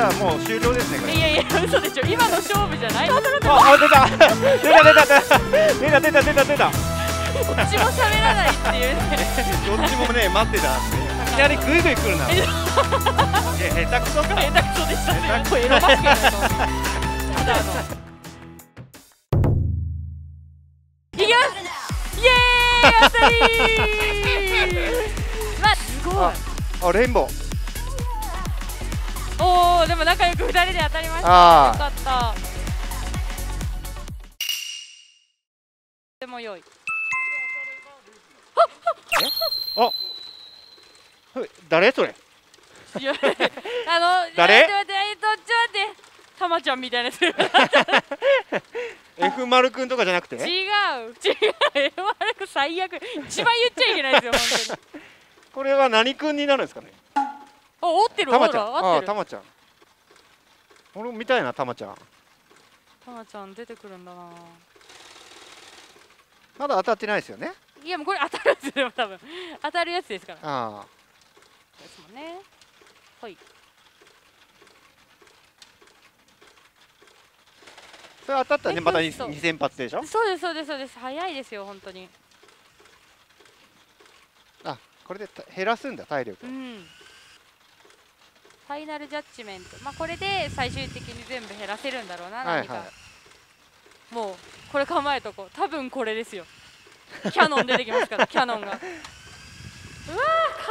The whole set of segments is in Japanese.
ゃあもう終了ですねこれ。 いやいや嘘でしょ、今の勝負じゃない。 あ、出た出た。 こっちも喋らないっていうね。 どっちもね待ってた。いきなりグイグイ来るな。下手くそか。 下手くそでしたね。これエロバスケだと。ただいきます。イエーイ、当たりー。わ、すごい。 あ、レインボー。 おお、でも仲良く2人で当たりました。よかった。でも良い。 あ、誰それ。 いや、 誰？ 待って、どっち待って、たまちゃんみたいなやつ。 F 丸くんとかじゃなくて？ 違う。F 丸くん最悪。一番言っちゃいけないですよ、本当に。 これは何くんになるんですかね。 あ、合ってる。 たまちゃん。 合ってる。 たまちゃん。俺も見たいな、たまちゃん。 たまちゃん出てくるんだな。 まだ当たってないですよね。 いや、もうこれ当たるんですよ、多分。当たるやつですから。 ああ。 ですもんね。はい。 それ当たったらね、また2000発でしょ。 そうです、そうです、そうです。早いですよ、本当に。 あ、これで減らすんだ、体力。 うん。ファイナルジャッジメント。まあ、これで最終的に全部減らせるんだろうな、何か。もう、これ構えとこう。多分これですよ。キャノン出てきますから、キャノンが。うわー、風や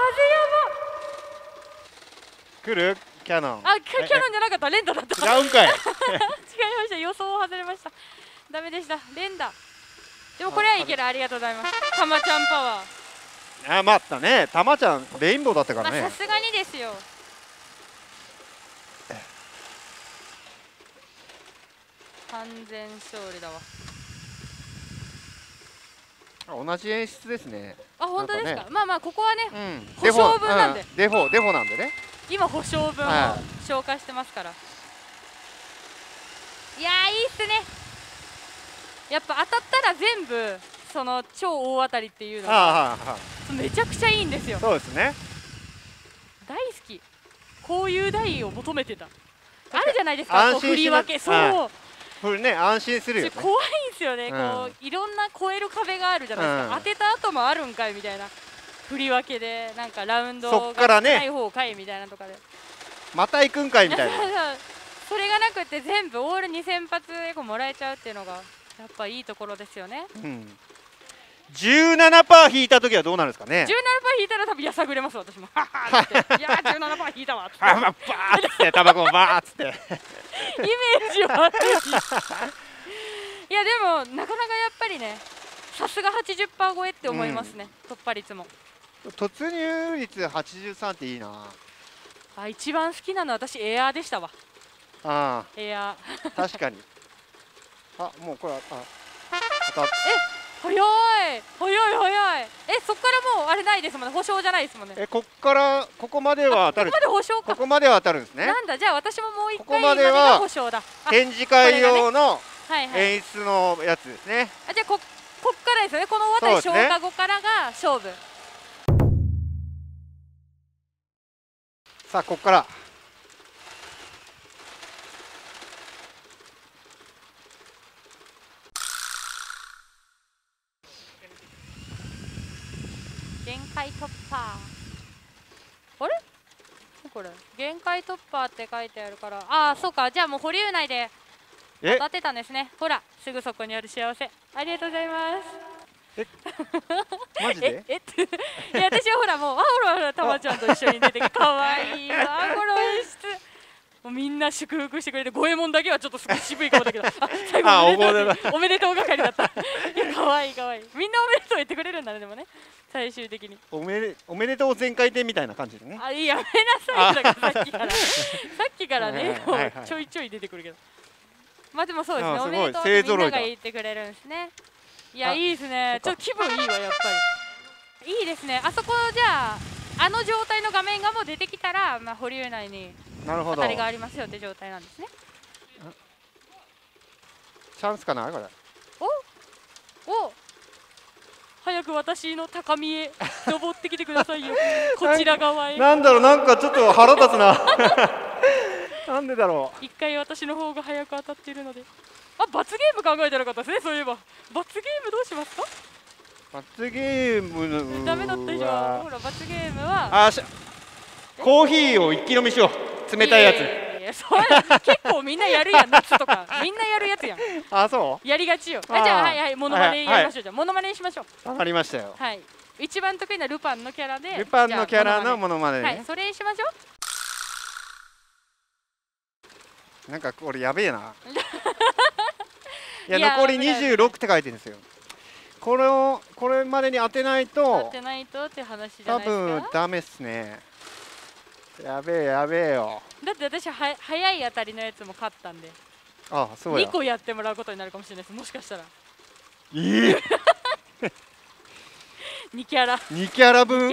ば。 来るキャノン。 あ、キャノンじゃなかった、連打だった。 違うんかい。 違いました、予想を外れました。ダメでした、連打。でもこれはいける、ありがとうございます。たまちゃんパワー。 あ、待ったね、たまちゃんレインボーだったからね。 さすがにですよ。完全勝利だわ。 同じ演出ですね。 あ、本当ですか。まあまあ、ここはね、保デフォ証分なんで。 デフォなんでね。 今保証分を消化してますから。いやー、いいっすね。やっぱ当たったら全部その超大当たりっていうのがめちゃくちゃいいんですよ。 そうですね。 大好き。こういう台を求めてた。あるじゃないですか。振り分け。そう。 これね、安心するよね。 怖いんですよね。こういろんな越える壁があるじゃないですか。当てた後もあるんかいみたいな。振り分けでなんかラウンドがない方かいみたいなとかで。 また行くんかいみたいな。 それがなくて全部オール2000発エコもらえちゃうっていうのがやっぱいいところですよね。 17% 引いた時はどうなるんですかね。 17% 引いたら多分やさぐれます私も。ははって。いや17% 引いたわって。 バーッってタバコバーッつって。 イメージ悪い。いやでもなかなかやっぱりね、さすが80% 超えって思いますね。突破率も。 突入率83っていいな。 あ、一番好きなのは私エアーでしたわ。 ああ。 エアー。確かに。あ、もうこれ早い早い。そっからもうあれないですもんね。保証じゃないですもんね。 こっからここまでは当たる。 ここまで保証か。 ここまでは当たるんですね。 なんだ、じゃあ私ももう一回ここまでは保証だ。 展示会用の演出のやつですね。 あ、じゃあこっからですよね。この大当たり消化後からが勝負。 さあここから。 限界突破。あれこれ限界突破って書いてあるから、ああそうか。じゃあもう保留内で当たってたんですね。ほらすぐそこにある幸せ。ありがとうございます。 マジで？ いや私はほらもうほらたまちゃんと一緒に出てかわいいわこの演出。もうみんな祝福してくれて、五右衛門だけはちょっと渋い顔だけど、最後おめでとう係だった。いやかわいいかわいい。みんなおめでとう言ってくれるんだね。でもね、最終的におめでとう全回転みたいな感じでね。 あ、やめなさい。だからさっきからねちょいちょい出てくるけど、まあでもそうですね。おめでとうってみんなが言ってくれるんですね。いやいいですね。ちょっと気分いいわやっぱり。いいですね。あそこじゃあの状態の画面がもう出てきたら、まあ保留内に当たりがありますよって状態なんですね。 チャンスかなこれ。 お早く私の高みへ登ってきてくださいよ。こちら側へ。 なんだろう、なんかちょっと腹立つな。 なんでだろ一回私の方が早く当たっているので。あ、罰ゲーム考えてなかったですね。そういえば罰ゲームどうしますか。 う。罰ゲームダメだったじゃん。ほら罰ゲームはコーヒーを一気飲みしよう。冷たいやつ。 それ結構みんなやるやん。夏とかみんなやるやつやん。 あ、そう。 やりがちよ。じゃあはいはい、モノマネやりましょう。じゃあモノマネにしましょう。 わかりましたよ。 はい、一番得意なルパンのキャラで。 ルパンのキャラのモノマネ。 はい、それにしましょう。なんかこれやべえな。いや、残り26って書いてるんですよ。これまでに当てないとって話じゃないですか。 多分ダメっすね。やべえやべえよ。 だって私は早い当たりのやつも勝ったんで。 あ、そうや。 2個やってもらうことになるかもしれないです。もしかしたら 2 キャラ分2キャラ分を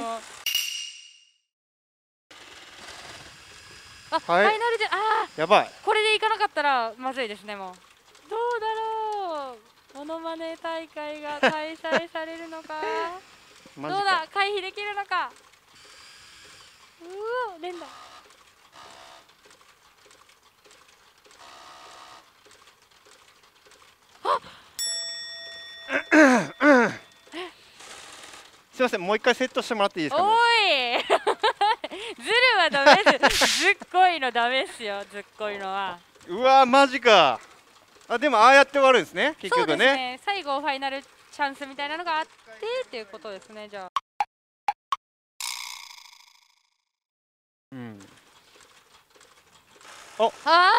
ファイナルでやばい。 これでいかなかったらまずいですね。もうどうだろう。モノマネ大会が開催されるのかどうだ、回避できるのか。連打。 すいません、もう一回セットしてもらっていいですか、ね。 おいズルはダメです。ずっこいのダメっすよ。ずっこいのは。 うわー、マジか。あ、でもああやって終わるんですね、結局ね。 そうですね、最後ファイナルチャンスみたいなのがあってっていうことですね。じゃああ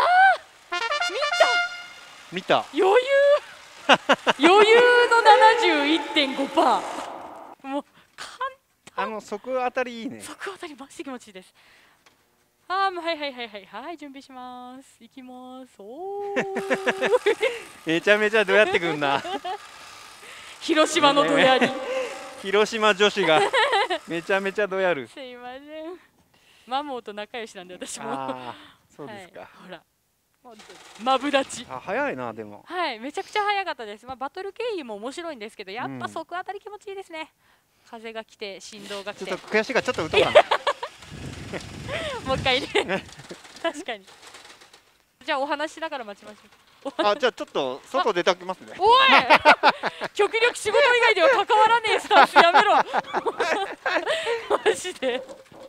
見た余裕余裕の 71.5%。 もう簡単。 即当たりいいね。 即当たりマジで気持ちいいです。もうはい準備します。行きます。 めちゃめちゃどうやってくんな。 広島のどやり。 広島女子がめちゃめちゃどやる。 すいません。マモーと仲良しなんで私も。 そうですか。 ほら。マブダチ。 早いな。でもめちゃくちゃ早かったです。バトル経緯も面白いんですけど、やっぱ即当たり気持ちいいですね。風が来て振動が来て。 ちょっと悔しいからちょっと打とうかな。 もう一回ね。確かに。じゃあお話しながら待ちましょう。 じゃあちょっと外出たきますね。 おい極力仕事以外では関わらねえスタンスやめろ。マジで。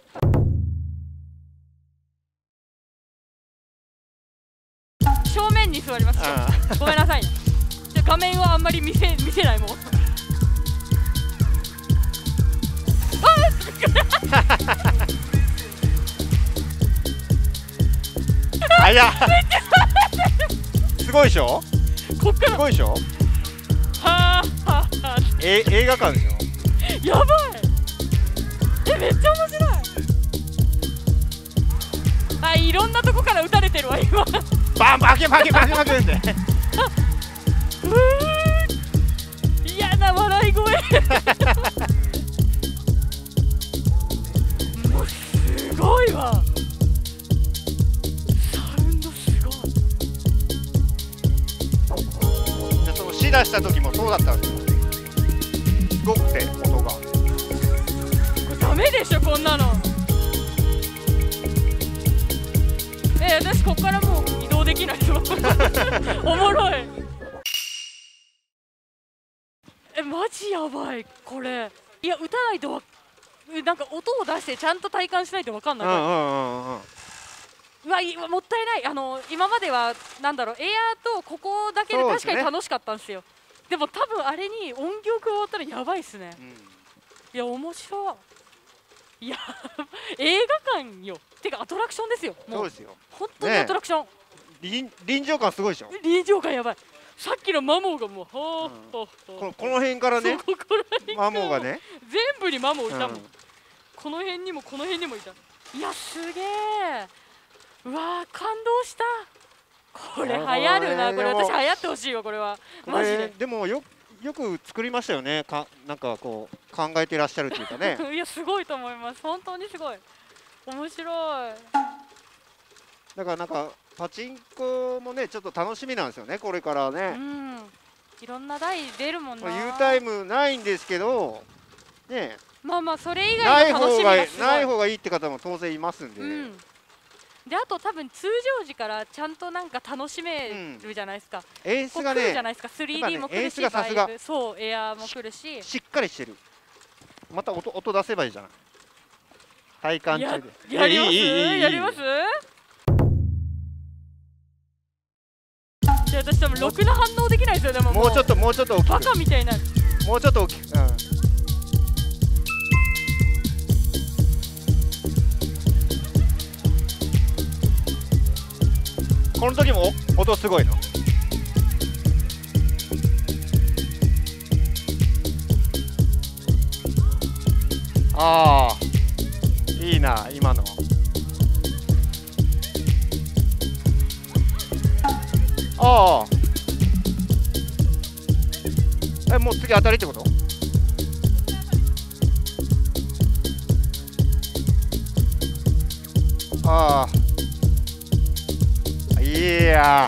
正面に座ります。ごめんなさい。じゃ画面はあんまり見せないもん。 すごいでしょ。 こっからすごいでしょ。映画館でしょ。 やばい。めっちゃ面白い。いろんなとこから撃たれてるわ今。 バンバキバキバキバキって。 嫌な笑い声。もうすごいわ。サウンドすごい。 じゃあそのしだした時もそうだったんですよ。すごくて音が。これダメでしょこんなの。私ここからもう移動できないよ。おもろい。マジやばいこれ。いや打たないとなんか音を出してちゃんと体感しないと分かんない。うわもったいない。今まではなんだろう、エアーとここだけで確かに楽しかったんですよ。でも多分あれに音響加わったらやばいっすね。いや面白い。いや映画館よ。てかアトラクションですよ。 そうですよ。 本当にアトラクション。 臨場感すごいでしょ。 臨場感やばい。さっきのマモーがもうこの辺からね、マモーがね全部にマモーいたもん。この辺にもこの辺にもいた。いやすげえ。うわ感動した。これ流行るな。これ私流行ってほしいよこれはマジで。 でもよく作りましたよね。なんかこう考えてらっしゃるっていうかね。 いやすごいと思います。本当にすごい面白い。 だからなんかパチンコもねちょっと楽しみなんですよねこれからね。 いろんな台出るもんな。 Uタイムないんですけどね。 まあそれ以外の楽しみがすごい。 ない方がいいって方も当然いますんで。 であと多分通常時からちゃんとなんか楽しめるじゃないですか。 演出がね、 じゃないですか。3D も来るし、 さすがそうエアーも来るし、 しっかりしてる。また音出せばいいじゃない。体感中で。 やります。じゃあ私多分ろくな反応できないですよ。でももうちょっと大きく。 バカみたいな。 もうちょっと大きく。この時も音すごいの。ああ、いいな今の。ああ。もう次当たりってこと？ああ。いや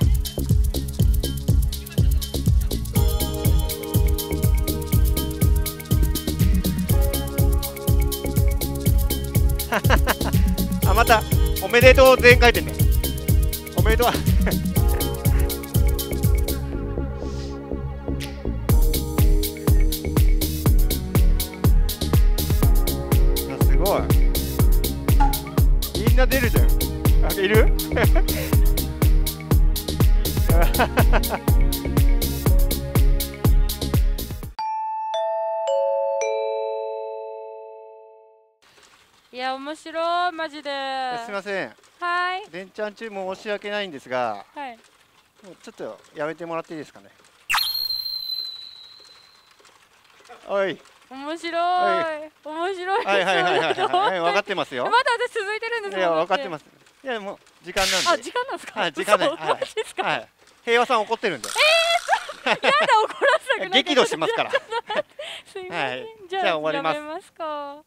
あ、またおめでとう全回転ね。おめでとう。すごい。みんな出るじゃん。あ、いる？ いや面白いマジで。 すみません。 はい。 連チャン中も申し訳ないんですが、 はい。 もうちょっとやめてもらっていいですかね。おい。 面白い。面白い。 はい、分かってますよ。 まだ私続いてるんですよ。 いや分かってます。いやもう時間なんで。 あ、時間なんですか。 はい、時間ない。 はい。 平和さん怒ってるんで。 やだ怒らせたくない。 激怒しますから。 すいません。じゃあ終わりますか。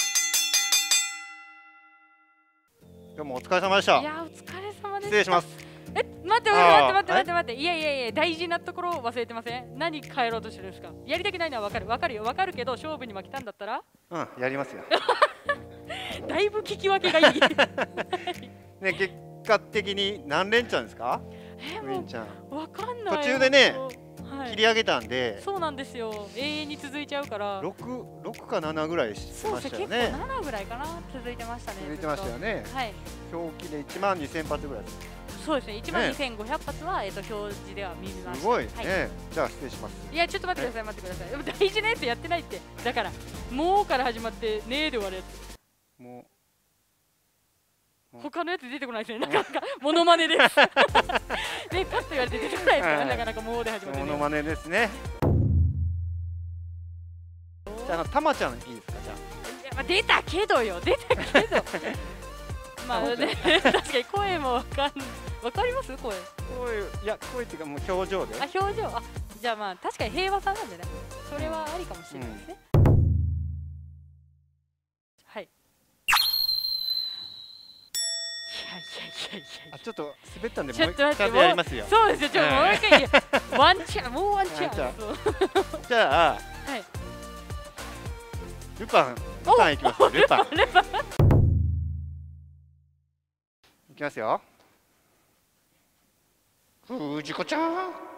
今日もお疲れ様でした。 いやお疲れ様です。 失礼します。 待っていや大事なところを忘れてません？何変えろうとしてるんですか？やりたくないのは分かるけど勝負に負けたんだったらやりますよ。 だいぶ聞き分けがいい。 ね、結果的に何連チャンですか？ もう分かんない。 途中でね切り上げたんで。 そうなんですよ。永遠に続いちゃうから。 6か7ぐらいしてましたよね。 結構7ぐらいかな続いてましたね。 続いてましたよね。 はい。 表記で12000発ぐらいです。 そうですね。12500発は表示では見ました。 すごいね。じゃあ失礼します。 いやちょっと待ってください。でも大事なやつやってないって。だからもうから始まってねえで終わるやつ。もう他のやつ出てこないですね。なかなかモノマネです。ねパッと言われて出てこないですからなかなかもうで始まって。 モノマネですね。じゃあたまちゃんいいですか？じゃあ。 出たけどよ。まあね確かに声もわかります？声。 いや声っていうかもう表情で。 表情。じゃあまあ確かに平和さんなんでね。それはありかもしれないですね。はい。いやちょっと滑ったんでもう一回やりますよ。 そうですよ。もう一回ワンチャンもうワンチャン。 じゃあルパンいきます。ルパンいきますよ。藤子ちゃん。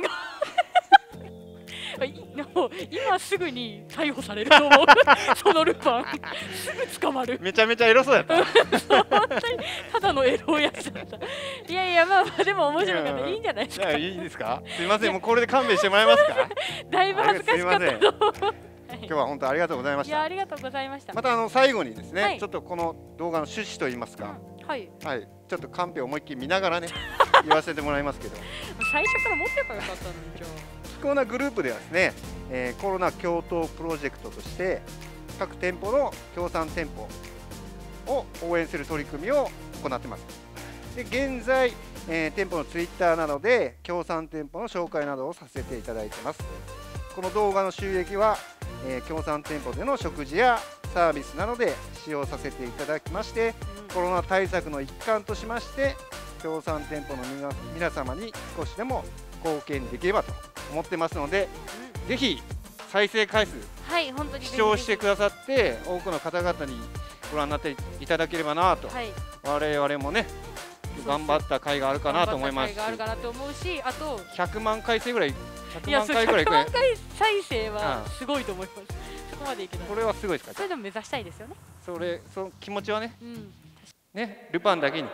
今すぐに逮捕されると思う。そのルパンすぐ捕まる。 めちゃめちゃエロそうやった。 ただのエロやつだった。いやまあでも面白かった。いいんじゃないですか。 いいですか。すみません、もうこれで勘弁してもらえますか。 だいぶ恥ずかしかった。 今日は本当ありがとうございました。 いやありがとうございました。 また最後にですね、ちょっとこの動画の趣旨といいますか、はい、ちょっとカンペを思いっきり見ながらね言わせてもらいますけど。 最初から持ってればよかったのに。 キコーナグループではですね、コロナ共闘プロジェクトとして各店舗の協賛店舗を応援する取り組みを行ってます。で現在、店舗のツイッターなどで協賛店舗の紹介などをさせていただいてます。この動画の収益は、協賛店舗での食事やサービスなどで使用させていただきまして、コロナ対策の一環としまして協賛店舗の皆様に少しでも貢献できればと思ってますので、ぜひ再生回数、視聴してくださって多くの方々にご覧になっていただければなと、我々もね頑張った甲斐があるかなと思います。 頑張った甲斐があるかなと思うし、あと 100万回再生ぐらい、 100万回ぐらい。100万回再生はすごいと思います。そこまでいけない。 これはすごいですか。 それでも目指したいですよね。 その気持ちはね。ね、ルパンだけに。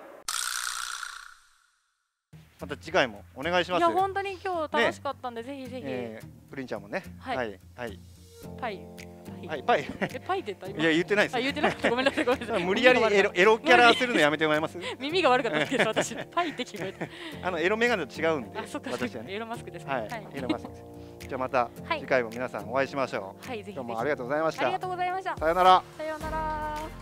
また次回もお願いします。 いや本当に今日楽しかったんで、ぜひぜひ。 プリンちゃんもね。はいはい。 パイ。 はい、パイ。 パイって言った今。 いや言ってないです。 言ってなかった。ごめんなさいごめんなさい。 無理やりエロキャラするのやめてもらえます？ 耳が悪かったですけど私パイって聞こえた。 エロメガネと違うんで。 あ、そっか。私はエロマスクです。 はい。エロマスクです。じゃあまた次回も皆さんお会いしましょう。 はい、ぜひ。 どうもありがとうございました。 ありがとうございました。 さよなら。 さよなら。